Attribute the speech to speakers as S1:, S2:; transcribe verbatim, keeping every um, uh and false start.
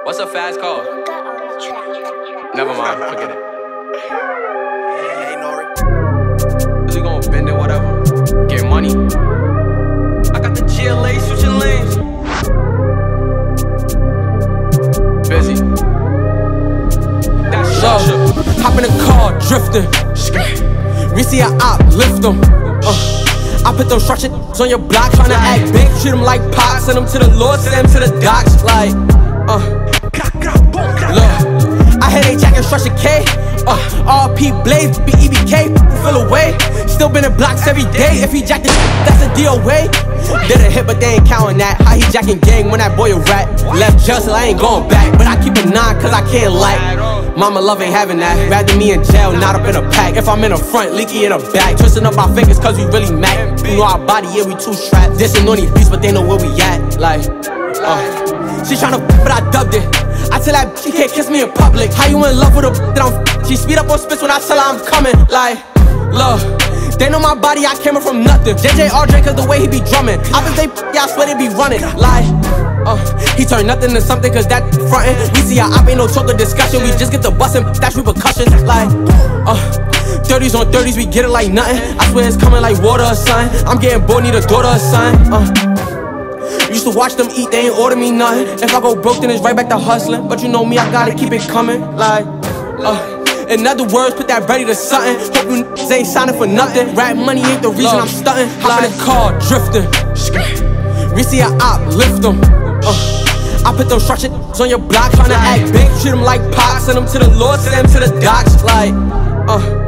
S1: What's a fast car? Never mind, forget it.
S2: Hey, Nori.
S1: Is we gon' bend it, whatever. Get money. I got the G L A switching lanes. Busy. That's
S3: Love, hop in the car, drifting. We see a op, lift them. Uh. I put those structured on your block, tryna act big, treat them like pop. Send them to the Lord, send them to the docks, like, uh. Look, I had a jacket structured K, uh. R P Blaze, B E B K, feel away. Still been in blocks every day. If he jacked it, that's a D O A. Did a hit, but they ain't counting that. How he jacking gang when that boy a rat. Left just, I ain't going back, but I keep a nine cause I can't like. Mama love ain't having that. Rather me in jail, not up in a pack. If I'm in the front, leaky in the back. Twisting up our fingers cause we really mad. You know our body, yeah, we too strapped. Dissing on these beats, but they know where we at. Like, uh she tryna f***, but I dubbed it. I tell that she can't kiss me in public. How you in love with a that I'm f***? She speed up on spits when I tell her I'm coming. Like, love, they know my body, I came up from nothing. J J R J cause the way he be drumming. I bet they f***, yeah, I swear they be running. Like, Uh, he turned nothing to something cause that frontin'. We see our op, ain't no talk or discussion. We just get the bustin', that's repercussions. Like, uh, thirties on thirties, we get it like nothing. I swear it's coming like water or something. I'm getting bored, need a daughter or son. Uh, used to watch them eat, they ain't order me nothing. If I go broke, then it's right back to hustling. But you know me, I gotta keep it coming. Like, uh, in other words, put that ready to something. Hope you n***s ain't signing for nothing. Rap money ain't the reason I'm stunting. Hop in the car, drifting. We see a op, lift them. Uh, I put those structured on your block, tryna act big, treat them like pop. Send them to the Lord, send them to the docks, like, uh